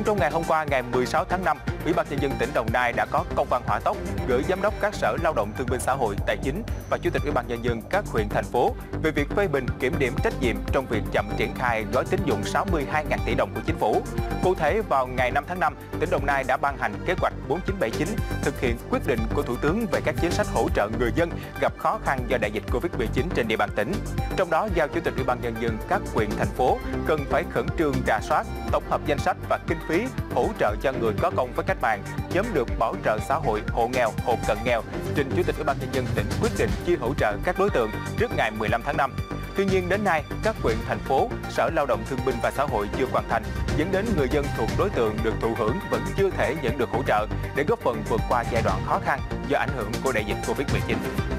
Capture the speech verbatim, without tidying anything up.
trong ngày hôm qua, ngày mười sáu tháng năm, Ủy ban Nhân dân tỉnh Đồng Nai đã có công văn hỏa tốc gửi Giám đốc các Sở Lao động Thương binh Xã hội, Tài chính và Chủ tịch Ủy ban Nhân dân các huyện, thành phố về việc phê bình kiểm điểm trách nhiệm trong việc chậm triển khai gói tín dụng sáu mươi hai nghìn tỷ đồng của Chính phủ. Cụ thể, vào ngày năm tháng năm, tỉnh Đồng Nai đã ban hành kế hoạch bốn chín bảy chín thực hiện quyết định của Thủ tướng về các chính sách hỗ trợ người dân gặp khó khăn do đại dịch Covid mười chín trên địa bàn tỉnh. Trong đó, giao Chủ tịch Ủy ban Nhân dân các huyện, thành phố cần phải khẩn trương rà soát, tổng hợp danh sách và kinh phí hỗ trợ cho người có công với cách mạng, nhóm được bảo trợ xã hội, hộ nghèo, hộ cận nghèo, trình Chủ tịch Ủy ban Nhân dân tỉnh quyết định chi hỗ trợ các đối tượng trước ngày mười lăm tháng năm. Tuy nhiên, đến nay, các huyện, thành phố, Sở Lao động Thương binh và Xã hội chưa hoàn thành, dẫn đến người dân thuộc đối tượng được thụ hưởng vẫn chưa thể nhận được hỗ trợ để góp phần vượt qua giai đoạn khó khăn do ảnh hưởng của đại dịch Covid mười chín.